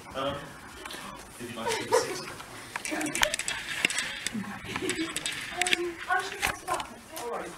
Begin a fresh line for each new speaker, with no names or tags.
If you'd like to take a seat.
I'm just going to pass it up. All right.